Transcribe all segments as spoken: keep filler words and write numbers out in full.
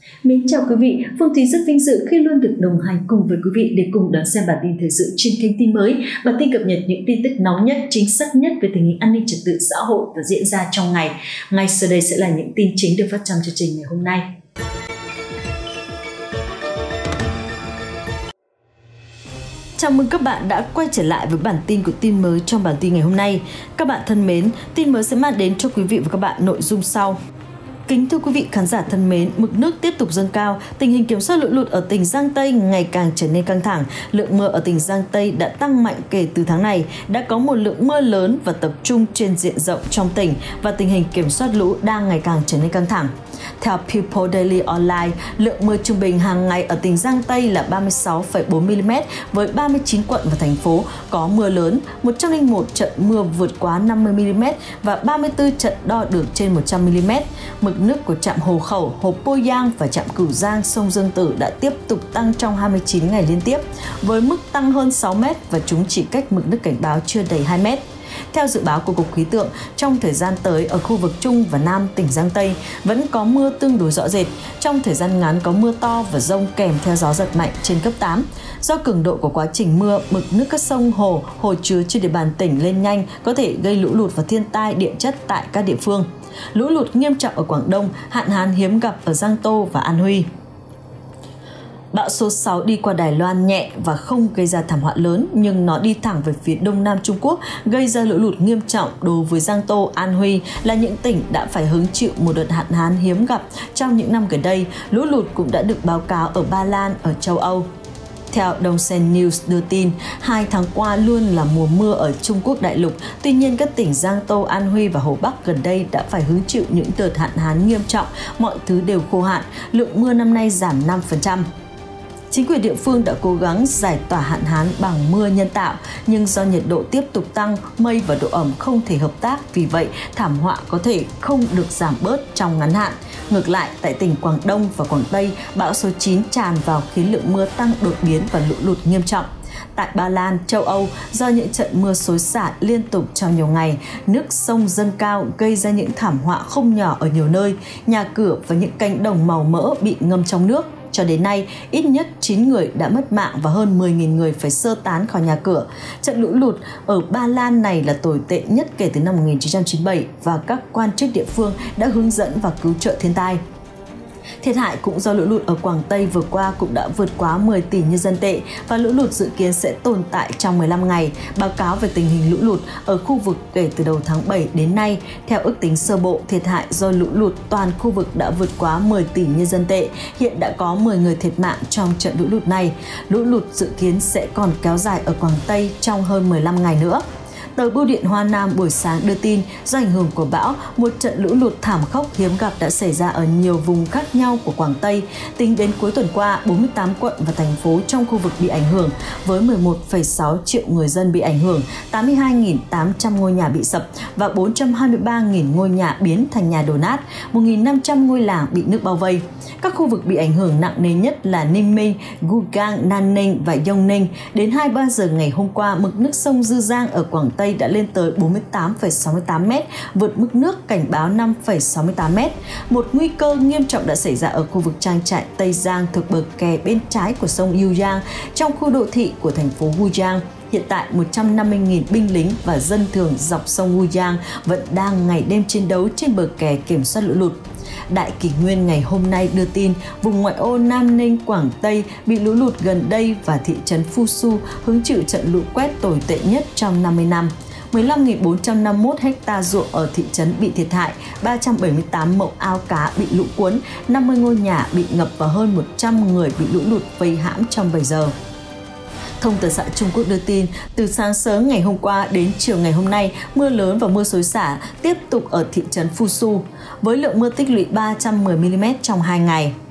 Mến chào quý vị, Phương Thúy rất vinh dự khi luôn được đồng hành cùng với quý vị để cùng đón xem bản tin thời sự trên kênh Tin Mới. Bản tin cập nhật những tin tức nóng nhất, chính xác nhất về tình hình an ninh trật tự xã hội và diễn ra trong ngày. Ngay sau đây sẽ là những tin chính được phát trong chương trình ngày hôm nay. Chào mừng các bạn đã quay trở lại với bản tin của Tin Mới trong bản tin ngày hôm nay. Các bạn thân mến, Tin Mới sẽ mang đến cho quý vị và các bạn nội dung sau. Kính thưa quý vị khán giả thân mến, mực nước tiếp tục dâng cao, tình hình kiểm soát lũ lụt ở tỉnh Giang Tây ngày càng trở nên căng thẳng. Lượng mưa ở tỉnh Giang Tây đã tăng mạnh kể từ tháng này, đã có một lượng mưa lớn và tập trung trên diện rộng trong tỉnh và tình hình kiểm soát lũ đang ngày càng trở nên căng thẳng. Theo People Daily Online, lượng mưa trung bình hàng ngày ở tỉnh Giang Tây là ba mươi sáu phẩy bốn mi-li-mét với ba mươi chín quận và thành phố có mưa lớn, một trăm lẻ một trận mưa vượt quá năm mươi mi-li-mét và ba mươi tư trận đo được trên một trăm mi-li-mét. Mực nước của trạm Hồ Khẩu, Hồ Poyang và trạm Cửu Giang, sông Dương Tử đã tiếp tục tăng trong hai mươi chín ngày liên tiếp, với mức tăng hơn sáu mét và chúng chỉ cách mực nước cảnh báo chưa đầy hai mét. Theo dự báo của Cục Khí tượng, trong thời gian tới ở khu vực Trung và Nam tỉnh Giang Tây vẫn có mưa tương đối rõ rệt. Trong thời gian ngắn có mưa to và dông kèm theo gió giật mạnh trên cấp tám. Do cường độ của quá trình mưa, mực nước các sông, hồ, hồ chứa trên địa bàn tỉnh lên nhanh có thể gây lũ lụt và thiên tai địa chất tại các địa phương. Lũ lụt nghiêm trọng ở Quảng Đông, hạn hán hiếm gặp ở Giang Tô và An Huy. Bão số sáu đi qua Đài Loan nhẹ và không gây ra thảm họa lớn, nhưng nó đi thẳng về phía đông nam Trung Quốc, gây ra lũ lụt nghiêm trọng đối với Giang Tô, An Huy là những tỉnh đã phải hứng chịu một đợt hạn hán hiếm gặp trong những năm gần đây. Lũ lụt cũng đã được báo cáo ở Ba Lan, ở châu Âu. Theo Dongsen News đưa tin, hai tháng qua luôn là mùa mưa ở Trung Quốc đại lục. Tuy nhiên, các tỉnh Giang Tô, An Huy và Hồ Bắc gần đây đã phải hứng chịu những đợt hạn hán nghiêm trọng, mọi thứ đều khô hạn. Lượng mưa năm nay giảm năm phần trăm. Chính quyền địa phương đã cố gắng giải tỏa hạn hán bằng mưa nhân tạo, nhưng do nhiệt độ tiếp tục tăng, mây và độ ẩm không thể hợp tác, vì vậy thảm họa có thể không được giảm bớt trong ngắn hạn. Ngược lại, tại tỉnh Quảng Đông và Quảng Tây, bão số chín tràn vào khiến lượng mưa tăng đột biến và lũ lụt nghiêm trọng. Tại Ba Lan, châu Âu, do những trận mưa xối xả liên tục trong nhiều ngày, nước sông dâng cao gây ra những thảm họa không nhỏ ở nhiều nơi, nhà cửa và những cánh đồng màu mỡ bị ngâm trong nước. Cho đến nay, ít nhất chín người đã mất mạng và hơn mười nghìn người phải sơ tán khỏi nhà cửa. Trận lũ lụt ở Ba Lan này là tồi tệ nhất kể từ năm một nghìn chín trăm chín mươi bảy và các quan chức địa phương đã hướng dẫn và cứu trợ thiên tai. Thiệt hại cũng do lũ lụt ở Quảng Tây vừa qua cũng đã vượt quá mười tỷ nhân dân tệ và lũ lụt dự kiến sẽ tồn tại trong mười lăm ngày. Báo cáo về tình hình lũ lụt ở khu vực kể từ đầu tháng bảy đến nay, theo ước tính sơ bộ, thiệt hại do lũ lụt toàn khu vực đã vượt quá mười tỷ nhân dân tệ. Hiện đã có mười người thiệt mạng trong trận lũ lụt này. Lũ lụt dự kiến sẽ còn kéo dài ở Quảng Tây trong hơn mười lăm ngày nữa. Tờ Bưu điện Hoa Nam buổi sáng đưa tin, do ảnh hưởng của bão, một trận lũ lụt thảm khốc hiếm gặp đã xảy ra ở nhiều vùng khác nhau của Quảng Tây. Tính đến cuối tuần qua, bốn mươi tám quận và thành phố trong khu vực bị ảnh hưởng, với mười một phẩy sáu triệu người dân bị ảnh hưởng, tám mươi hai nghìn tám trăm ngôi nhà bị sập và bốn trăm hai mươi ba nghìn ngôi nhà biến thành nhà đổ nát, một nghìn năm trăm ngôi làng bị nước bao vây. Các khu vực bị ảnh hưởng nặng nề nhất là Ninh Minh, Gugang, Nam Ninh và Yong Ninh. Đến hai mươi ba giờ ngày hôm qua, mực nước sông Dư Giang ở Quảng Tây đã lên tới bốn mươi tám phẩy sáu mươi tám mét, vượt mức nước cảnh báo năm phẩy sáu mươi tám mét. Một nguy cơ nghiêm trọng đã xảy ra ở khu vực trang trại Tây Giang thuộc bờ kè bên trái của sông Yuyang trong khu đô thị của thành phố Wuyang. Hiện tại, một trăm năm mươi nghìn binh lính và dân thường dọc sông Wuyang vẫn đang ngày đêm chiến đấu trên bờ kè kiểm soát lũ lụt. Đại Kỷ Nguyên ngày hôm nay đưa tin vùng ngoại ô Nam Ninh, Quảng Tây bị lũ lụt gần đây và thị trấn Phu Su hứng chịu trận lũ quét tồi tệ nhất trong năm mươi năm. mười lăm nghìn bốn trăm năm mươi mốt ha ruộng ở thị trấn bị thiệt hại, ba trăm bảy mươi tám mẫu ao cá bị lũ cuốn, năm mươi ngôi nhà bị ngập và hơn một trăm người bị lũ lụt vây hãm trong bảy giờ. Thông tấn xã Trung Quốc đưa tin, từ sáng sớm ngày hôm qua đến chiều ngày hôm nay, mưa lớn và mưa xối xả tiếp tục ở thị trấn Phu Su, với lượng mưa tích lũy ba trăm mười mi-li-mét trong hai ngày.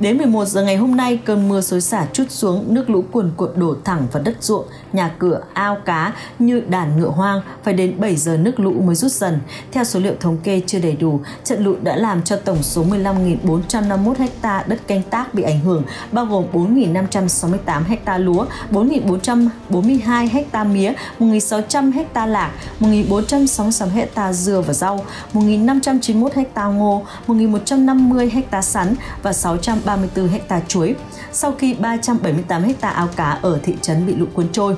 Đến mười một giờ ngày hôm nay, cơn mưa xối xả trút xuống, nước lũ cuồn cuộn đổ thẳng vào đất ruộng, nhà cửa, ao cá như đàn ngựa hoang. Phải đến bảy giờ nước lũ mới rút dần. Theo số liệu thống kê chưa đầy đủ, trận lụt đã làm cho tổng số mười lăm nghìn bốn trăm năm mươi mốt ha đất canh tác bị ảnh hưởng, bao gồm bốn nghìn năm trăm sáu mươi tám ha lúa, bốn nghìn bốn trăm bốn mươi hai ha mía, một nghìn sáu trăm ha lạc, một nghìn bốn trăm sáu mươi sáu ha dưa và rau, một nghìn năm trăm chín mươi mốt ha ngô, một nghìn một trăm năm mươi ha sắn và sáu trăm ba mươi tư ha chuối, sau khi ba trăm bảy mươi tám ha ao cá ở thị trấn bị lũ cuốn trôi.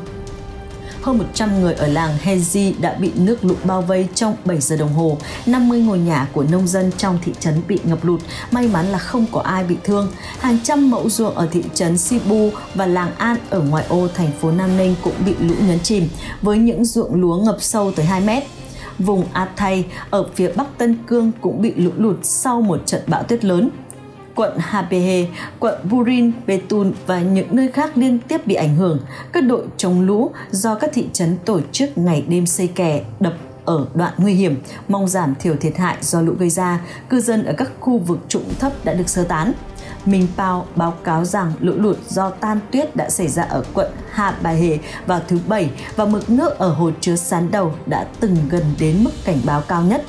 Hơn một trăm người ở làng Henzi đã bị nước lũ bao vây trong bảy giờ đồng hồ. năm mươi ngôi nhà của nông dân trong thị trấn bị ngập lụt, may mắn là không có ai bị thương. Hàng trăm mẫu ruộng ở thị trấn Sibu và làng An ở ngoại ô thành phố Nam Ninh cũng bị lũ nhấn chìm, với những ruộng lúa ngập sâu tới hai mét. Vùng Athai ở phía bắc Tân Cương cũng bị lũ lụt sau một trận bão tuyết lớn. Quận Habehe, quận Burin, Betun và những nơi khác liên tiếp bị ảnh hưởng. Các đội chống lũ do các thị trấn tổ chức ngày đêm xây kè, đập ở đoạn nguy hiểm, mong giảm thiểu thiệt hại do lũ gây ra. Cư dân ở các khu vực trũng thấp đã được sơ tán. Minh Pao báo cáo rằng lũ lụt do tan tuyết đã xảy ra ở quận Habehe vào thứ Bảy và mực nước ở hồ chứa Sán Đầu đã từng gần đến mức cảnh báo cao nhất.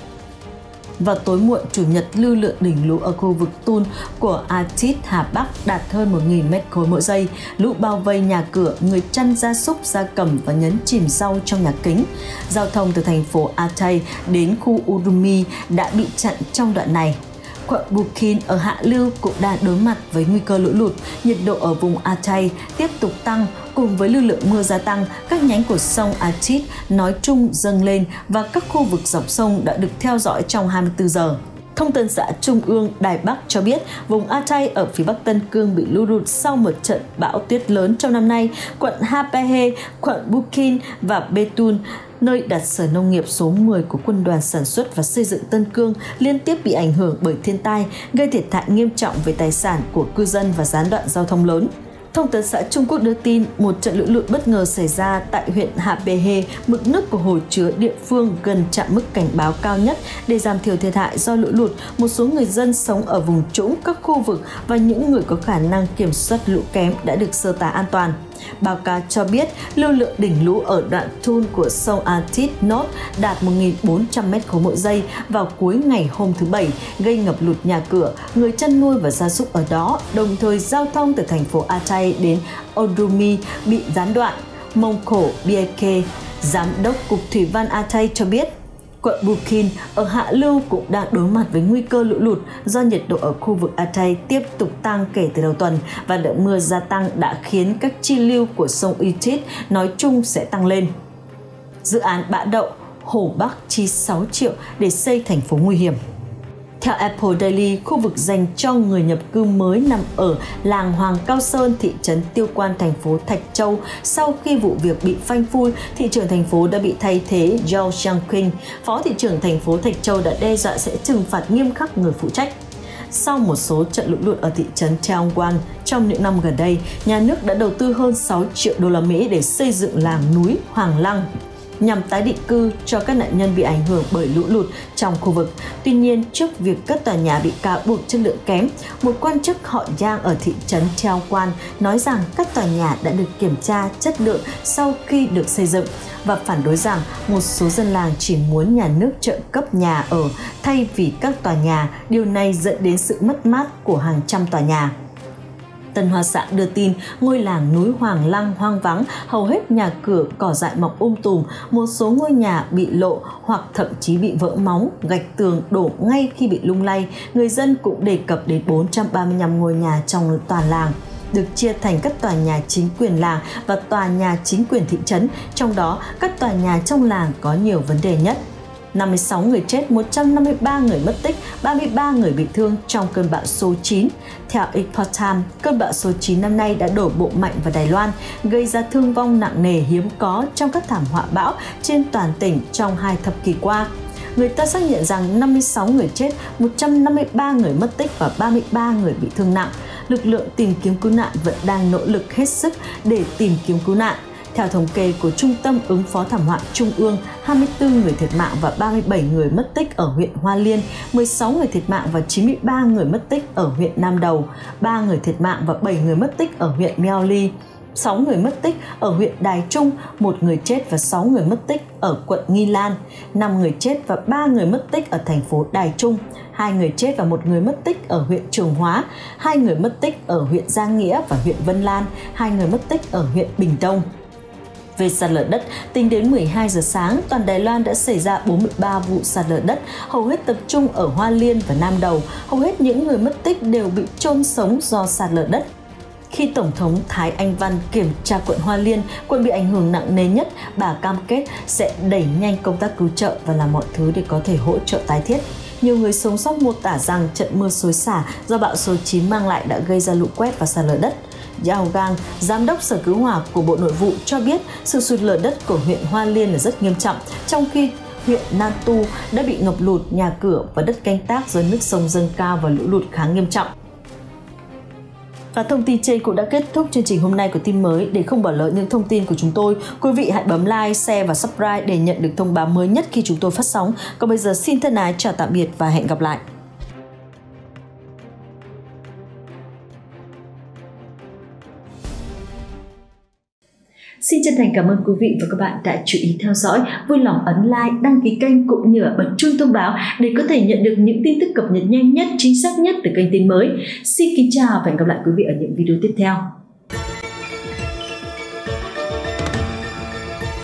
Vào tối muộn Chủ nhật, lưu lượng đỉnh lũ ở khu vực Tun của Atit Hà Bắc đạt hơn một nghìn mét khối mỗi giây. Lũ bao vây nhà cửa, người chăn gia súc, gia cầm và nhấn chìm rau trong nhà kính. Giao thông từ thành phố Athai đến khu Urumi đã bị chặn trong đoạn này. Quận Bukin ở hạ lưu cũng đang đối mặt với nguy cơ lũ lụt. Nhiệt độ ở vùng Athai tiếp tục tăng, cùng với lưu lượng mưa gia tăng, các nhánh của sông Atit nói chung dâng lên và các khu vực dọc sông đã được theo dõi trong hai mươi tư giờ. Thông tấn xã Trung ương Đài Bắc cho biết vùng Athai ở phía bắc Tân Cương bị lũ lụt sau một trận bão tuyết lớn trong năm nay. Quận Habehe, quận Bukin và Betun, nơi đặt sở nông nghiệp số mười của Quân đoàn Sản xuất và Xây dựng Tân Cương, liên tiếp bị ảnh hưởng bởi thiên tai, gây thiệt hại nghiêm trọng về tài sản của cư dân và gián đoạn giao thông lớn. Thông tấn xã Trung Quốc đưa tin một trận lũ lụt bất ngờ xảy ra tại huyện Habehe, mực nước của hồ chứa địa phương gần chạm mức cảnh báo cao nhất. Để giảm thiểu thiệt hại do lũ lụt, một số người dân sống ở vùng trũng, các khu vực và những người có khả năng kiểm soát lũ kém đã được sơ tán an toàn. Báo cáo cho biết lưu lượng đỉnh lũ ở đoạn Thun của sông Atit North đạt một nghìn bốn trăm mét khối mỗi giây vào cuối ngày hôm thứ Bảy, gây ngập lụt nhà cửa, người chăn nuôi và gia súc ở đó, đồng thời giao thông từ thành phố Athai đến Odumi bị gián đoạn. Mongko Bieke, Giám đốc Cục Thủy văn Athai cho biết, quận Bukin ở hạ lưu cũng đang đối mặt với nguy cơ lũ lụt do nhiệt độ ở khu vực Athai tiếp tục tăng kể từ đầu tuần và lượng mưa gia tăng đã khiến các chi lưu của sông Atit nói chung sẽ tăng lên. Dự án Bã Đậu, Hồ Bắc chi sáu triệu để xây thành phố nguy hiểm. Theo Apple Daily, khu vực dành cho người nhập cư mới nằm ở làng Hoàng Cao Sơn, thị trấn Tiêu Quan, thành phố Thạch Châu. Sau khi vụ việc bị phanh phui, thị trưởng thành phố đã bị thay thế. Zhao Xiangqing, phó thị trưởng thành phố Thạch Châu, đã đe dọa sẽ trừng phạt nghiêm khắc người phụ trách. Sau một số trận lũ lụt ở thị trấn Tiangwan trong những năm gần đây, nhà nước đã đầu tư hơn sáu triệu đô la Mỹ để xây dựng làng núi Hoàng Lăng nhằm tái định cư cho các nạn nhân bị ảnh hưởng bởi lũ lụt trong khu vực. Tuy nhiên, trước việc các tòa nhà bị cáo buộc chất lượng kém, một quan chức họ Yang ở thị trấn Tiangwan nói rằng các tòa nhà đã được kiểm tra chất lượng sau khi được xây dựng và phản đối rằng một số dân làng chỉ muốn nhà nước trợ cấp nhà ở thay vì các tòa nhà. Điều này dẫn đến sự mất mát của hàng trăm tòa nhà. Tân Hoa Xã đưa tin ngôi làng núi Hoàng Lăng hoang vắng, hầu hết nhà cửa cỏ dại mọc um tùm, một số ngôi nhà bị lộ hoặc thậm chí bị vỡ móng, gạch tường đổ ngay khi bị lung lay. Người dân cũng đề cập đến bốn trăm ba mươi lăm ngôi nhà trong toàn làng được chia thành các tòa nhà chính quyền làng và tòa nhà chính quyền thị trấn, trong đó các tòa nhà trong làng có nhiều vấn đề nhất. năm mươi sáu người chết, một trăm năm mươi ba người mất tích, ba mươi ba người bị thương trong cơn bão số chín. Theo Epoch Times, cơn bão số chín năm nay đã đổ bộ mạnh vào Đài Loan, gây ra thương vong nặng nề hiếm có trong các thảm họa bão trên toàn tỉnh trong hai thập kỷ qua. Người ta xác nhận rằng năm mươi sáu người chết, một trăm năm mươi ba người mất tích và ba mươi ba người bị thương nặng. Lực lượng tìm kiếm cứu nạn vẫn đang nỗ lực hết sức để tìm kiếm cứu nạn. Theo thống kê của Trung tâm ứng phó thảm họa Trung ương, hai mươi tư người thiệt mạng và ba mươi bảy người mất tích ở huyện Hoa Liên, mười sáu người thiệt mạng và chín mươi ba người mất tích ở huyện Nam Đầu, ba người thiệt mạng và bảy người mất tích ở huyện Meo Li, sáu người mất tích ở huyện Đài Trung, một người chết và sáu người mất tích ở quận Nghi Lan, năm người chết và ba người mất tích ở thành phố Đài Trung, hai người chết và một người mất tích ở huyện Trường Hóa, hai người mất tích ở huyện Giang Nghĩa và huyện Vân Lan, hai người mất tích ở huyện Bình Đông. Về sạt lở đất, tính đến mười hai giờ sáng, toàn Đài Loan đã xảy ra bốn mươi ba vụ sạt lở đất, hầu hết tập trung ở Hoa Liên và Nam Đầu. Hầu hết những người mất tích đều bị chôn sống do sạt lở đất. Khi Tổng thống Thái Anh Văn kiểm tra quận Hoa Liên, quận bị ảnh hưởng nặng nề nhất, bà cam kết sẽ đẩy nhanh công tác cứu trợ và làm mọi thứ để có thể hỗ trợ tái thiết. Nhiều người sống sót mô tả rằng trận mưa xối xả do bão số chín mang lại đã gây ra lũ quét và sạt lở đất. Yao Gang, giám đốc sở cứu hỏa của Bộ Nội vụ cho biết sự sụt lở đất của huyện Hoa Liên là rất nghiêm trọng, trong khi huyện Nan Tu đã bị ngập lụt nhà cửa và đất canh tác do nước sông dâng cao và lũ lụt khá nghiêm trọng. Và thông tin trên cũng đã kết thúc chương trình hôm nay của tin mới. Để không bỏ lỡ những thông tin của chúng tôi, quý vị hãy bấm like, share và subscribe để nhận được thông báo mới nhất khi chúng tôi phát sóng. Còn bây giờ xin thân ái chào tạm biệt và hẹn gặp lại. Xin chân thành cảm ơn quý vị và các bạn đã chú ý theo dõi. Vui lòng ấn like, đăng ký kênh cũng như bật chuông thông báo để có thể nhận được những tin tức cập nhật nhanh nhất, chính xác nhất từ kênh tin mới. Xin kính chào và hẹn gặp lại quý vị ở những video tiếp theo.